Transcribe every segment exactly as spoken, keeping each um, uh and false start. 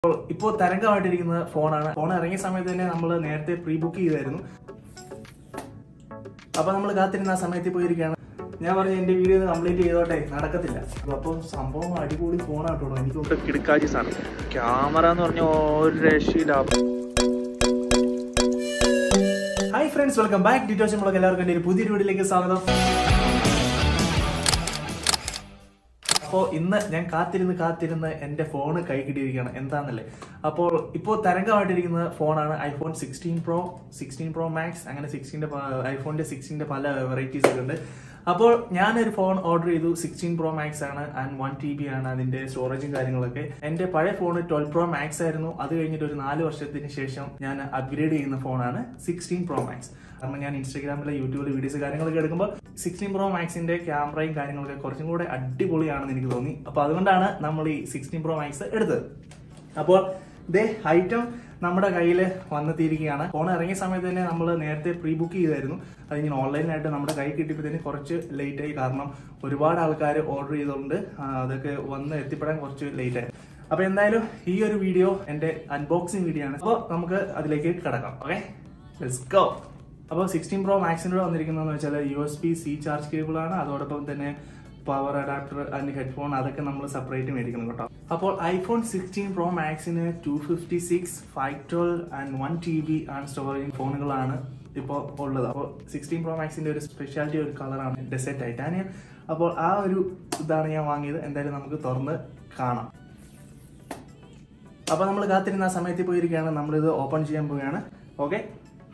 ഇപ്പോൾ തരംഗമായിട്ടിരിക്കുന്ന ഫോണാണ്. ഫോൺ ഇറങ്ങിയ സമയത്ത് തന്നെ നമ്മൾ നേരത്തെ പ്രീ ബുക്ക് ചെയ്തായിരുന്നു. അപ്പോൾ നമ്മൾ കാത്തിരുന്ന ആ സമയത്ത് പോയിരിക്കുകയാണ്. ഞാൻ പറഞ്ഞു എൻ്റെ വീഡിയോ കംപ്ലീറ്റ് ചെയ്തോട്ടെ, നടക്കത്തില്ല. അപ്പോൾ സംഭവം അടിപൊളി ഫോണാട്ടോ. എനിക്ക് കിടക്കാച്ചി സാധനം, ക്യാമറ എന്ന് പറഞ്ഞ ഒരു രക്ഷയില്ല. Hi friends, welcome back. ഡിറ്റോഷൻ വ്ളോഗ്. എല്ലാവർക്കും എൻ്റെ ഒരു പുതിയൊരു വീഡിയോയിലേക്ക് സ്വാഗതം. അപ്പോൾ ഇന്ന് ഞാൻ കാത്തിരുന്ന് കാത്തിരുന്ന് എൻ്റെ ഫോണ് കൈ കിട്ടിയിരിക്കുകയാണ്. എന്താണെന്നല്ലേ, അപ്പോൾ ഇപ്പോൾ തരംഗമായിട്ടിരിക്കുന്ന ഫോണാണ് iPhone sixteen pro, sixteen pro max, അങ്ങനെ സിക്സ്റ്റീൻ്റെ ഐഫോണിൻ്റെ സിക്സ്റ്റീൻ്റെ പല വെറൈറ്റീസ് ഒക്കെ ഉണ്ട്. അപ്പോൾ ഞാനൊരു ഫോൺ ഓർഡർ ചെയ്തു. സിക്സ്റ്റീൻ പ്രോ മാക്സ് ആണ് ആൻഡ് വൺ ടി ബി ആണ് അതിന്റെ സ്റ്റോറേജും കാര്യങ്ങളൊക്കെ. എന്റെ പഴയ ഫോൺ ട്വൽവ് പ്രോ മാക്സ് ആയിരുന്നു. അത് കഴിഞ്ഞിട്ട് ഒരു നാല് വർഷത്തിന് ശേഷം ഞാൻ അപ്ഗ്രേഡ് ചെയ്യുന്ന ഫോണാണ് സിക്സ്റ്റീൻ പ്രോ മാക്സ്. കാരണം ഞാൻ ഇൻസ്റ്റാഗ്രാമിലെ യൂട്യൂബിലെ വീഡിയോസ് കാര്യങ്ങളൊക്കെ എടുക്കുമ്പോൾ സിക്സ്റ്റീൻ പ്രോ മാക്സിന്റെ ക്യാമറയും കാര്യങ്ങളൊക്കെ കുറച്ചും കൂടെ അടിപൊളിയാണെന്ന് എനിക്ക് തോന്നി. അപ്പൊ അതുകൊണ്ടാണ് നമ്മൾ ഈ സിക്സ്റ്റീൻ പ്രോ മാക്സ് എടുത്തത്. അപ്പോൾ ഇതേ ഐറ്റം നമ്മുടെ കയ്യിൽ വന്നെത്തിയിരിക്കുകയാണ്. ഫോൺ ഇറങ്ങിയ സമയത്ത് തന്നെ നമ്മൾ നേരത്തെ പ്രീ ബുക്ക് ചെയ്തായിരുന്നു. അതിങ്ങനെ ഓൺലൈനായിട്ട് നമ്മുടെ കൈ കിട്ടിയപ്പോഴത്തേന് കുറച്ച് ലേറ്റ് ആയി. കാരണം ഒരുപാട് ആൾക്കാർ ഓർഡർ ചെയ്തുകൊണ്ട് അതൊക്കെ വന്ന് എത്തിപ്പെടാൻ കുറച്ച് ലേറ്റ് ആയി. അപ്പൊ എന്തായാലും ഈ ഒരു വീഡിയോ എൻ്റെ അൺബോക്സിങ് വീഡിയോ ആണ്. അപ്പോൾ നമുക്ക് അതിലേക്ക് കിടക്കാം. Okay, let's go. അപ്പോൾ സിക്സ്റ്റീൻ പ്രോ മാക്സിനോട് വന്നിരിക്കുന്നതെന്ന് വെച്ചാൽ U S B C charge cable ആണ്. അതോടൊപ്പം തന്നെ പവർ അഡാപ്റ്റർ ആൻഡ് ഹെഡ്ഫോൺ അതൊക്കെ നമ്മൾ സെപ്പറേറ്റ് മേടിക്കണം കേട്ടോ. അപ്പോൾ ഐഫോൺ സിക്സ്റ്റീൻ പ്രോ മാക്സിന് two fifty six five twelve and one T B and storage ഫോണുകളാണ് ഇപ്പോൾ ഉള്ളത്. അപ്പോൾ സിക്സ്റ്റീൻ പ്രോ മാക്സിന്റെ ഒരു സ്പെഷ്യാലിറ്റി ഒരു കളറാണ് ഡെസേർട്ട് ടൈറ്റാനിയം. അപ്പോൾ ആ ഒരു ഇതാണ് ഞാൻ വാങ്ങിയത്. എന്തായാലും നമുക്ക് തുറന്ന് കാണാം. അപ്പോൾ നമ്മൾ കാത്തിരുന്ന ആ സമയത്ത് പോയിരിക്കുകയാണ്. നമ്മളിത് ഓപ്പൺ ചെയ്യാൻ പോവുകയാണ്. ഓക്കെ,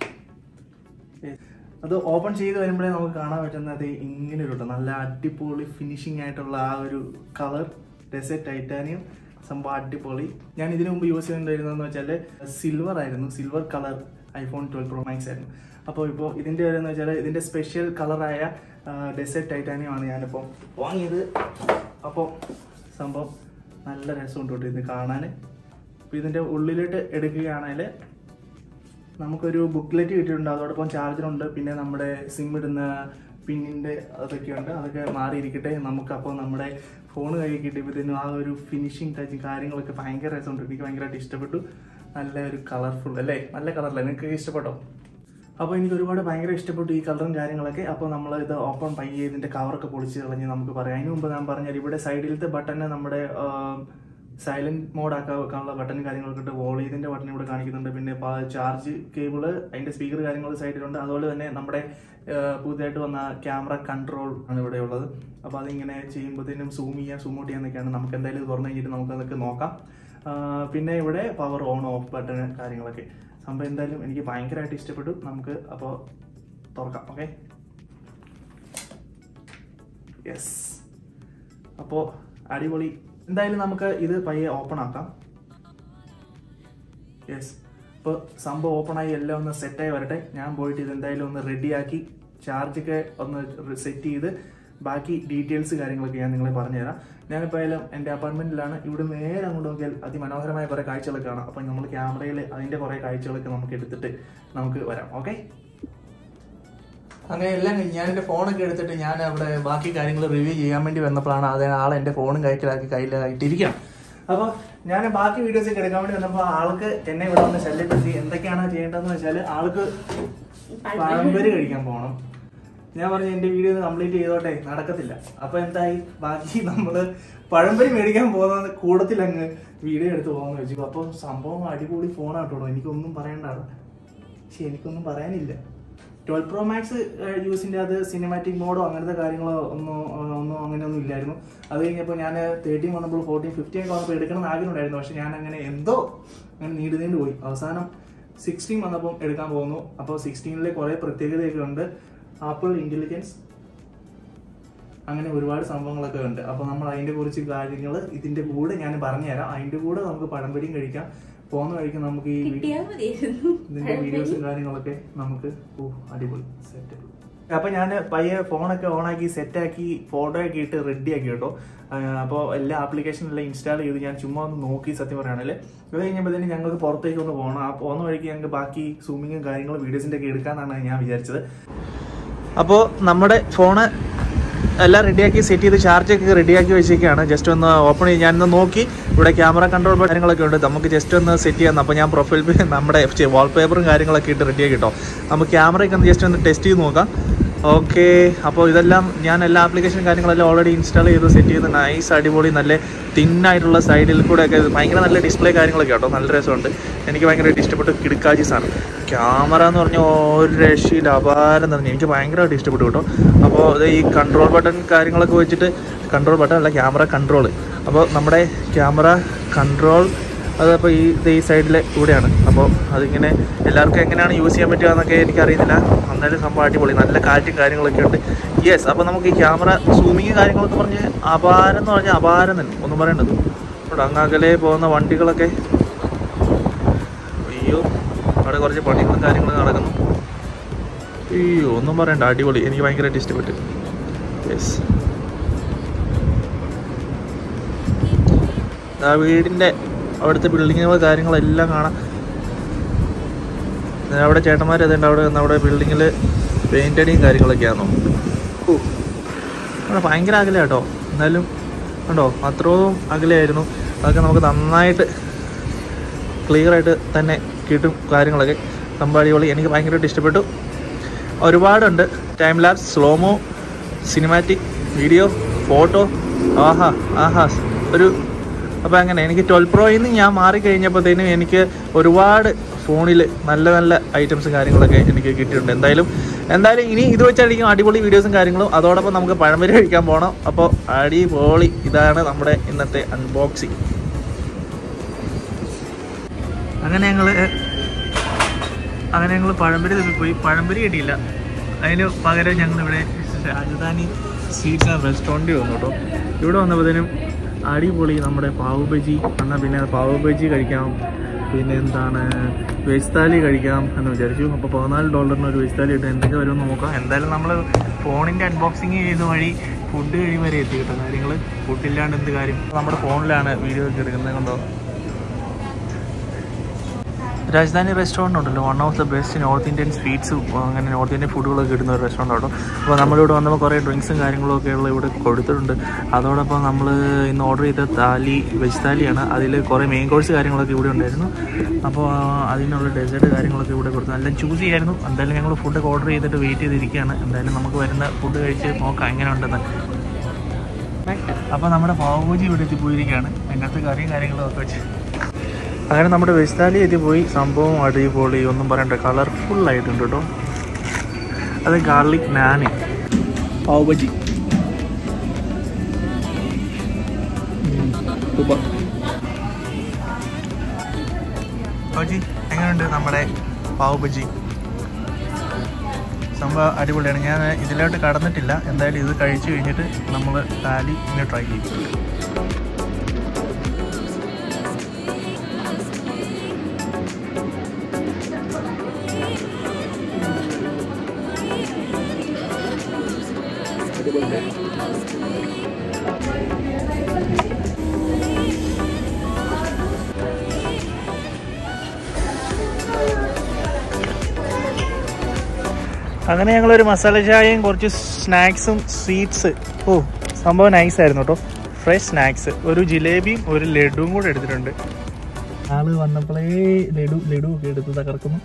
അത് ഓപ്പൺ ചെയ്ത് വരുമ്പോഴേ നമുക്ക് കാണാൻ പറ്റുന്നത് ഇങ്ങനെ ഒരു നല്ല അടിപൊളി ഫിനിഷിംഗ് ആയിട്ടുള്ള ആ ഒരു കളർ ഡെസേർട്ട് ടൈറ്റാനിയം സംഭവം അടിപൊളി. ഞാൻ ഇതിനു മുമ്പ് യൂസ് ചെയ്തിട്ടുണ്ടായിരുന്നതെന്ന് വെച്ചാൽ സിൽവർ ആയിരുന്നു. Silver colour iPhone twelve pro max ആയിരുന്നു. അപ്പോൾ ഇപ്പോൾ ഇതിൻ്റെ എന്ന് വെച്ചാൽ ഇതിൻ്റെ സ്പെഷ്യൽ കളറായ ഡെസേർട്ട് ടൈറ്റാനിയം ആണ് ഞാനിപ്പോൾ വാങ്ങിയത്. അപ്പോൾ സംഭവം നല്ല രസമുണ്ട് കേട്ടോ ഇത് കാണാൻ. അപ്പോൾ ഇതിൻ്റെ ഉള്ളിലോട്ട് എടുക്കുകയാണെങ്കിൽ നമുക്കൊരു ബുക്ക്ലെറ്റ് കിട്ടിയിട്ടുണ്ട്. അതോടൊപ്പം ചാർജറുണ്ട്. പിന്നെ നമ്മുടെ സിം ഇടുന്ന പിന്നിൻ്റെ അതൊക്കെയുണ്ട്. അതൊക്കെ മാറിയിരിക്കട്ടെ. നമുക്കപ്പോൾ നമ്മുടെ ഫോൺ കൈ കിട്ടിയപ്പോഴത്തേനും ആ ഒരു ഫിനിഷിങ് ടച്ച് കാര്യങ്ങളൊക്കെ ഭയങ്കര രസമുണ്ട്. എനിക്ക് ഭയങ്കരമായിട്ട് ഇഷ്ടപ്പെട്ടു. നല്ല ഒരു കളർഫുൾ അല്ലേ, നല്ല കളറല്ലേ, നിങ്ങൾക്ക് ഇഷ്ടപ്പെട്ടോ? അപ്പോൾ എനിക്ക് ഒരുപാട് ഭയങ്കര ഇഷ്ടപ്പെട്ടു ഈ കളറും കാര്യങ്ങളൊക്കെ. അപ്പോൾ നമ്മൾ ഇത് ഓപ്പൺ പയ്യെ ഇതിൻ്റെ കവറൊക്കെ പൊളിച്ച് കളഞ്ഞ് നമുക്ക് പറയാം. അതിന് മുമ്പ് ഞാൻ പറഞ്ഞാൽ ഇവിടെ സൈഡിലത്തെ ബട്ടണ് നമ്മുടെ സൈലന്റ് മോഡ് ആക്കാൻ വെക്കാനുള്ള ബട്ടൺ കാര്യങ്ങളൊക്കെ ഇട്ട് വോളിയതിന്റെ ബട്ടൺ ഇവിടെ കാണിക്കുന്നുണ്ട്. പിന്നെ ചാർജ് കേബിള്, അതിന്റെ സ്പീക്കർ കാര്യങ്ങൾ സൈഡിലുണ്ട്. അതുപോലെ തന്നെ നമ്മുടെ പുതിയതായിട്ട് വന്ന ക്യാമറ കൺട്രോൾ ആണ് ഇവിടെ ഉള്ളത്. അപ്പോൾ അതിങ്ങനെ ചെയ്യുമ്പോഴത്തേനും സൂം ചെയ്യാൻ സൂം ഔട്ട് ചെയ്യാന്നൊക്കെയാണ്. നമുക്ക് എന്തായാലും ഇത് തുറന്നു കഴിഞ്ഞിട്ട് നമുക്ക് അതൊക്കെ നോക്കാം. പിന്നെ ഇവിടെ പവർ ഓൺ ഓഫ് ബട്ടൺ കാര്യങ്ങളൊക്കെ സംഭവം എന്തായാലും എനിക്ക് ഭയങ്കരമായിട്ട് ഇഷ്ടപ്പെട്ടു. നമുക്ക് അപ്പോൾ തുറക്കാം. Okay, yes. അപ്പോൾ അടിപൊളി. എന്തായാലും നമുക്ക് ഇത് പയ്യെ ഓപ്പൺ ആക്കാം. യെസ്, ഇപ്പോൾ സംഭവം ഓപ്പണായി എല്ലാം ഒന്ന് സെറ്റായി വരട്ടെ. ഞാൻ പോയിട്ട് ഇത് എന്തായാലും ഒന്ന് റെഡിയാക്കി ചാർജൊക്കെ ഒന്ന് സെറ്റ് ചെയ്ത് ബാക്കി ഡീറ്റെയിൽസ് കാര്യങ്ങളൊക്കെ ഞാൻ നിങ്ങളെ പറഞ്ഞുതരാം. ഞാനിപ്പോൾ ആയാലും എൻ്റെ അപ്പാർട്ട്മെൻറ്റിലാണ്. ഇവിടെ നേരെ അങ്ങോട്ട് നോക്കിയാൽ അതിമനോഹരമായ കുറേ കാഴ്ചകളൊക്കെ കാണാം. അപ്പം നമ്മൾ ക്യാമറയിൽ അതിൻ്റെ കുറേ കാഴ്ചകളൊക്കെ നമുക്ക് എടുത്തിട്ട് നമുക്ക് വരാം. ഓക്കെ, അങ്ങനെ എല്ലാം ഞാൻ എൻ്റെ ഫോണൊക്കെ എടുത്തിട്ട് ഞാൻ അവിടെ ബാക്കി കാര്യങ്ങൾ റിവ്യൂ ചെയ്യാൻ വേണ്ടി വന്നപ്പോഴാണ് അതേ ആൾ എൻ്റെ ഫോണും കൈക്കലാക്കി കയ്യിലായിട്ടിരിക്കുകയാണ്. അപ്പോൾ ഞാൻ ബാക്കി വീഡിയോസൊക്കെ എടുക്കാൻ വേണ്ടി വന്നപ്പോൾ ആൾക്ക് എന്നെ ഇവിടെ വന്ന് ശല്യപ്പെടുത്തി. എന്തൊക്കെയാണ് ചെയ്യേണ്ടതെന്ന് വെച്ചാൽ ആൾക്ക് പഴംപൊരി കഴിക്കാൻ പോകണം. ഞാൻ പറഞ്ഞു എൻ്റെ വീഡിയോ കംപ്ലീറ്റ് ചെയ്തോട്ടെ, നടക്കത്തില്ല. അപ്പോൾ എന്തായി, ബാക്കി നമ്മൾ പഴംപൊരി മേടിക്കാൻ പോകുന്ന കൂടത്തിൽ അങ്ങ് വീഡിയോ എടുത്ത് പോകാമെന്ന് വെച്ചു. അപ്പോൾ സംഭവം അടിപൊളി ഫോണാട്ടോ. എനിക്കൊന്നും പറയണ്ടാണ്, പക്ഷെ എനിക്കൊന്നും പറയാനില്ല. ട്വൽവ് പ്രോ മാക്സ് യൂസിൻ്റെ അത് സിനിമാറ്റിക് മോഡോ അങ്ങനത്തെ കാര്യങ്ങളോ ഒന്നും ഒന്നും അങ്ങനെയൊന്നും ഇല്ലായിരുന്നു. അത് കഴിഞ്ഞപ്പോൾ ഞാൻ തേർട്ടീൻ വന്നപ്പോൾ ഫോർട്ടീൻ ഫിഫ്റ്റീൻ ഒക്കെ വന്നപ്പോൾ എടുക്കണമെന്ന് ആഗ്രഹം ഉണ്ടായിരുന്നു. പക്ഷെ ഞാൻ അങ്ങനെ എന്തോ അങ്ങനെ നീണ്ടു നീണ്ടു പോയി. അവസാനം സിക്സ്റ്റീൻ വന്നപ്പോൾ എടുക്കാൻ പോകുന്നു. അപ്പോൾ സിക്സ്റ്റീനിലെ കുറേ പ്രത്യേകതയൊക്കെ ഉണ്ട്. ആപ്പിൾ ഇൻ്റലിജൻസ് അങ്ങനെ ഒരുപാട് സംഭവങ്ങളൊക്കെ ഉണ്ട്. അപ്പോൾ നമ്മൾ അതിൻ്റെ കുറിച്ച് കാര്യങ്ങൾ ഇതിൻ്റെ കൂടെ ഞാൻ പറഞ്ഞുതരാം. അതിൻ്റെ കൂടെ നമുക്ക് പഴംപൊരിയും കഴിക്കാം. പോകുന്ന വഴിക്ക് നമുക്ക് ഈ ഇതിന്റെ വീഡിയോസും കാര്യങ്ങളൊക്കെ നമുക്ക് ഓ അടിപൊളി സെറ്റ്. അപ്പൊ ഞാൻ പയ്യെ ഫോണൊക്കെ ഓണാക്കി സെറ്റാക്കി ഫോട്ടോ ഒക്കെ ഇട്ട് റെഡി ആക്കി കേട്ടോ. അപ്പോൾ എല്ലാ ആപ്ലിക്കേഷനെല്ലാം ഇൻസ്റ്റാൾ ചെയ്ത് ഞാൻ ചുമ്മാ ഒന്ന് നോക്കി സത്യം പറയുകയാണെങ്കിൽ. ഇത് കഴിഞ്ഞപ്പോഴത്തേനും ഞങ്ങൾക്ക് പുറത്തേക്ക് ഒന്ന് പോകണം. ആ പോകുന്ന വഴിക്ക് ഞങ്ങൾക്ക് ബാക്കി സൂമിങ്ങും കാര്യങ്ങളും വീഡിയോസിന്റെ ഒക്കെ എടുക്കാന്നാണ് ഞാൻ വിചാരിച്ചത്. അപ്പോൾ നമ്മുടെ ഫോണ് എല്ലാം റെഡിയാക്കി സെറ്റ് ചെയ്ത് ചാർജൊക്കെ റെഡിയാക്കി വെച്ചേക്കാണ്. ജസ്റ്റ് ഒന്ന് ഓപ്പൺ ചെയ്ത് ഞാനൊന്ന് നോക്കി. ഇവിടെ ക്യാമറ കൺട്രോൾ കാര്യങ്ങളൊക്കെ ഉണ്ട്. നമുക്ക് ജസ്റ്റ് ഒന്ന് സെറ്റ് ചെയ്യാം. അപ്പോൾ ഞാൻ പ്രൊഫൈൽ നമ്മുടെ വാൾപേപ്പറും കാര്യങ്ങളൊക്കെ ഇട്ട് റെഡിയാക്കി കേട്ടോ. നമുക്ക് ക്യാമറയൊക്കെ ഒന്ന് ജസ്റ്റ് ഒന്ന് ടെസ്റ്റ് ചെയ്ത് നോക്കാം. ഓക്കെ, അപ്പോൾ ഇതെല്ലാം ഞാൻ എല്ലാ ആപ്ലിക്കേഷൻ കാര്യങ്ങളെല്ലാം ഓൾറെഡി ഇൻസ്റ്റാൾ ചെയ്ത് സെറ്റ് ചെയ്ത് നൈസ് അടിപൊളി നല്ല തിന്നായിട്ടുള്ള സൈഡിൽ കൂടെ ഒക്കെ ഭയങ്കര നല്ല ഡിസ്പ്ലേ കാര്യങ്ങളൊക്കെ കേട്ടോ. നല്ല രസമുണ്ട്. എനിക്ക് ഭയങ്കരമായിട്ട് ഇഷ്ടപ്പെട്ടു. കിടുക്കാച്ചീസാണ് ക്യാമറ എന്ന് പറഞ്ഞാൽ ഒരു രക്ഷയില്ല, അപാരം തന്നെ. എനിക്ക് ഭയങ്കരമായിട്ട് ഇഷ്ടപ്പെട്ടു കേട്ടോ. അപ്പോൾ ഇത് ഈ കൺട്രോൾ ബട്ടൺ കാര്യങ്ങളൊക്കെ വെച്ചിട്ട്, കൺട്രോൾ ബട്ടൺ അല്ല ക്യാമറ കൺട്രോൾ. അപ്പോൾ നമ്മുടെ ക്യാമറ കൺട്രോൾ അതപ്പോൾ ഈ ഈ സൈഡിലെ കൂടെയാണ്. അപ്പോൾ അതിങ്ങനെ എല്ലാവർക്കും എങ്ങനെയാണ് യൂസ് ചെയ്യാൻ പറ്റുക എന്നൊക്കെ എനിക്കറിയുന്നില്ല. എന്നാലും സംഭവം അടിപൊളി, നല്ല കാറ്റും കാര്യങ്ങളൊക്കെ ഉണ്ട്. യെസ്, അപ്പോൾ നമുക്ക് ഈ ക്യാമറ സൂമിങ് കാര്യങ്ങളൊക്കെ പറഞ്ഞ് അപാരം എന്ന് പറഞ്ഞാൽ അപാരം തന്നെ ഒന്നും പറയേണ്ടത്. ഇവിടെ അങ്ങകലെ പോകുന്ന വണ്ടികളൊക്കെ, അയ്യോ അവിടെ കുറച്ച് പണികളും കാര്യങ്ങളൊക്കെ നടക്കുന്നു. അയ്യോ ഒന്നും പറയണ്ട, അടിപൊളി. എനിക്ക് ഭയങ്കരമായിട്ട് ഇഷ്ടപ്പെട്ടു. യെസ്, ആ വീടിൻ്റെ അവിടുത്തെ ബിൽഡിങ്ങുകൾ കാര്യങ്ങളെല്ലാം കാണാം. അവിടെ ചേട്ടന്മാർ അതുണ്ട്. അവിടെ നമ്മുടെ ബിൽഡിങ്ങിൽ പെയിൻ്റ് അടിയും കാര്യങ്ങളൊക്കെയാണോ. ഓ അവിടെ ഭയങ്കര അകലെ കേട്ടോ. എന്നാലും ഉണ്ടോ അത്രയും അകലെയായിരുന്നു. അതൊക്കെ നമുക്ക് നന്നായിട്ട് ക്ലിയറായിട്ട് തന്നെ കിട്ടും കാര്യങ്ങളൊക്കെ. സംഭവം അടിപൊളി. എനിക്ക് ഭയങ്കരമായിട്ട് ഇഷ്ടപ്പെട്ടു. ഒരുപാടുണ്ട്. Time lapse, slo mo, cinematic, video, photo. ആഹാ ആഹാ ഒരു അപ്പോൾ അങ്ങനെ എനിക്ക് ട്വൽവ് പ്രോയിൽ നിന്ന് ഞാൻ മാറിക്കഴിഞ്ഞപ്പോഴത്തേനും എനിക്ക് ഒരുപാട് ഫോണിൽ നല്ല നല്ല ഐറ്റംസും കാര്യങ്ങളൊക്കെ എനിക്ക് കിട്ടിയിട്ടുണ്ട്. എന്തായാലും എന്തായാലും ഇനി ഇത് വെച്ചായിരിക്കും അടിപൊളി വീഡിയോസും കാര്യങ്ങളും. അതോടൊപ്പം നമുക്ക് പഴംപൊരി കഴിക്കാൻ പോകണം. അപ്പോൾ അടിപൊളി. ഇതാണ് നമ്മുടെ ഇന്നത്തെ അൺബോക്സിങ്. അങ്ങനെ ഞങ്ങൾ അങ്ങനെ ഞങ്ങൾ പഴംപൊരി തപ്പി പോയി. പഴംപൊരി കിട്ടിയില്ല. അതിന് പകരം ഞങ്ങളിവിടെ രാജധാനി സ്വീറ്റ്സ് ആൻഡ് റെസ്റ്റോറൻറ്റ് വന്നു കേട്ടോ. ഇവിടെ വന്നപ്പോഴത്തേനും അടിപൊളി നമ്മുടെ പാവ് ബജി എന്നാൽ പിന്നെ പാവ് ബജി കഴിക്കാം, പിന്നെ എന്താണ് വെജ് താലി കഴിക്കാം എന്ന് വിചാരിച്ചു. അപ്പോൾ പതിനാല് ഡോളറിന് ഒരു വെജ് താലി ഇട്ട് എന്തൊക്കെ വരുമെന്ന് നോക്കാം. എന്തായാലും നമ്മൾ ഫോണിൻ്റെ അൺബോക്സിങ് ചെയ്ത വഴി ഫുഡ് കഴിയും വരെ എത്തി കേട്ടോ. കാര്യങ്ങൾ ഫുഡില്ലാണ്ട് എന്ത് കാര്യം. നമ്മുടെ ഫോണിലാണ് വീഡിയോ ഒക്കെ എടുക്കുന്നത്. കണ്ടോ, രാജധാനി റെസ്റ്റോറൻറ്റ് ഉണ്ടല്ലോ, one of the best North Indian sweets അങ്ങനെ നോർത്ത് ഇന്ത്യൻ ഫുഡുകളൊക്കെ കിട്ടുന്ന ഒരു റെസ്റ്റോറൻറ്റ് കേട്ടോ. അപ്പോൾ നമ്മളിവിടെ വന്നപ്പോൾ കുറേ ഡ്രിങ്ക്സും കാര്യങ്ങളൊക്കെ ഉള്ള ഇവിടെ കൊടുത്തിട്ടുണ്ട്. അതോടൊപ്പം നമ്മൾ ഇന്ന് ഓർഡർ ചെയ്ത താലി വെജ് താലിയാണ്. അതിൽ കുറേ മെയിൻ കോഴ്സ് കാര്യങ്ങളൊക്കെ ഇവിടെ ഉണ്ടായിരുന്നു. അപ്പോൾ അതിനുള്ള ഡെസേർട്ട് കാര്യങ്ങളൊക്കെ ഇവിടെ കൊടുത്തു. നല്ല ചൂസ് ചെയ്യായിരുന്നു. എന്തായാലും ഞങ്ങൾ ഫുഡൊക്കെ ഓർഡർ ചെയ്തിട്ട് വെയിറ്റ് ചെയ്തിരിക്കുകയാണ്. എന്തായാലും നമുക്ക് വരുന്ന ഫുഡ് കഴിച്ച് നോക്കാം എങ്ങനെ ഉണ്ടെന്ന്. അപ്പോൾ നമ്മുടെ പാവൂജി ഇവിടെ എത്തിപ്പോയിരിക്കുകയാണ്. അതിനകത്ത് കറിയും കാര്യങ്ങളൊക്കെ വെച്ച് അങ്ങനെ നമ്മുടെ വെജ് താലി എത്തിപ്പോയി. സംഭവം അടിപൊളി, ഒന്നും പറയണ്ട. കളർഫുള്ളായിട്ടുണ്ട് കേട്ടോ. അത് ഗാർലിക് നാന്, പാവ് ബജി. സൂപ്പർ. ബജി എങ്ങനെയുണ്ട് നമ്മുടെ പാവ് ബജി? സംഭവം അടിപൊളിയാണ്. ഞാൻ ഇതിലോട്ട് കടന്നിട്ടില്ല. എന്തായാലും ഇത് കഴിച്ച് കഴിഞ്ഞിട്ട് നമ്മൾ താലി ഇങ്ങനെ ട്രൈ ചെയ്യും. അങ്ങനെ ഞങ്ങളൊരു മസാല ചായയും കുറച്ച് സ്നാക്സും സ്വീറ്റ്സ്. ഓ സംഭവം നൈസായിരുന്നു കേട്ടോ. ഫ്രഷ് സ്നാക്സ്, ഒരു ജിലേബിയും ഒരു ലഡുവും കൂടെ എടുത്തിട്ടുണ്ട്. ആള് വന്നപ്പോഴേ ലഡു ലഡു ഒക്കെ എടുത്ത് തകർക്കുന്നു.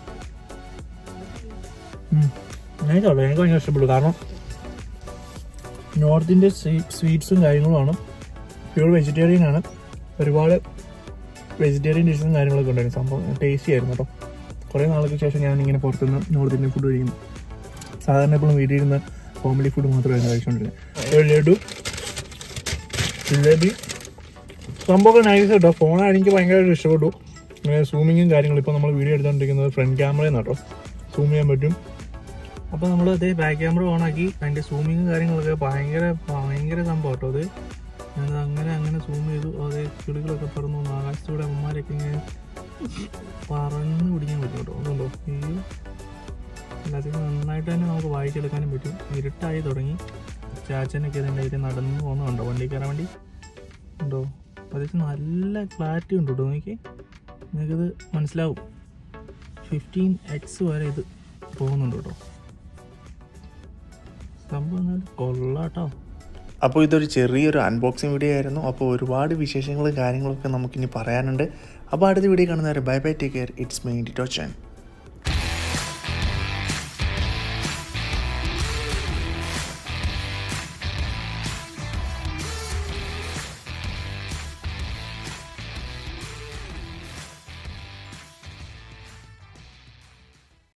നൈസാണോ, എനിക്ക് ഭയങ്കര ഇഷ്ടപ്പെട്ടു. കാരണം നോർത്ത് ഇന്ത്യൻ സ്വീറ്റ്സും കാര്യങ്ങളുമാണ്. പ്യൂർ വെജിറ്റേറിയൻ ആണ്. ഒരുപാട് വെജിറ്റേറിയൻ ഡിഷസും കാര്യങ്ങളൊക്കെ ഉണ്ടായിരുന്നു. സംഭവം ടേസ്റ്റി ആയിരുന്നു കേട്ടോ. കുറേ നാൾക്ക് ശേഷം ഞാൻ ഇങ്ങനെ പുറത്തുനിന്ന് നോർത്ത് ഇന്ത്യൻ ഫുഡ് കഴിക്കുന്നു. സാധാരണ എപ്പോഴും വീട്ടിൽ ഇരുന്ന് ഫാമിലി ഫുഡ് മാത്രമായിരുന്നു കഴിച്ചുകൊണ്ടിരുന്നത്. ഒരു ലഡു, ജിലേബി, സംഭവമൊക്കെ നൈസ് കേട്ടോ. ഫോണാണ് എനിക്ക് ഭയങ്കരമായിട്ട് ഇഷ്ടപ്പെട്ടു. സൂമിങ്ങും കാര്യങ്ങളും. ഇപ്പോൾ നമ്മൾ വീഡിയോ എടുത്തുകൊണ്ടിരിക്കുന്നത് ഫ്രണ്ട് ക്യാമറയിൽ നിന്നാട്ടോ സൂം ചെയ്യാൻ പറ്റും. അപ്പോൾ നമ്മൾ അതേ ബാക്ക് ക്യാമറ ഓണാക്കി അതിൻ്റെ സൂമിങ്ങും കാര്യങ്ങളൊക്കെ ഭയങ്കര ഭയങ്കര സംഭവം കേട്ടോ. അത് ഞാനത് അങ്ങനെ അങ്ങനെ സൂം ചെയ്തു. അതേ കിളികളൊക്കെ പറന്നു വന്നു. ആകാശത്തൂടെ അമ്മമാരൊക്കെ ഇങ്ങനെ പറന്ന് പിടിക്കാൻ പറ്റും കേട്ടോ. അതുകൊണ്ടോ ഈ എല്ലാത്തിനും നന്നായിട്ട് തന്നെ നമുക്ക് വായിച്ചെടുക്കാനും പറ്റും. ഇരുട്ടായി തുടങ്ങി. ചാച്ചനൊക്കെ ഇതിൻ്റെ അതിൽ നടന്നു പോകുന്നുണ്ടോ, വണ്ടി കയറാൻ വേണ്ടി ഉണ്ടോ. അത്യാവശ്യം നല്ല ക്ലാരിറ്റി ഉണ്ട് കേട്ടോ. നോക്കി നിങ്ങൾക്കിത് മനസ്സിലാവും. ഫിഫ്റ്റീൻ എക്സ് വരെ ഇത് പോകുന്നുണ്ട് കേട്ടോ. സംഭവം കൊള്ളാട്ടോ. അപ്പോൾ ഇതൊരു ചെറിയൊരു അൺബോക്സിങ് വീഡിയോ ആയിരുന്നു. അപ്പോൾ ഒരുപാട് വിശേഷങ്ങളും കാര്യങ്ങളൊക്കെ നമുക്കിനി പറയാനുണ്ട്. അപ്പോൾ അടുത്ത വീഡിയോ കാണുന്നവരെ bye bye, take care. It's me ഡിറ്റോച്ചൻ.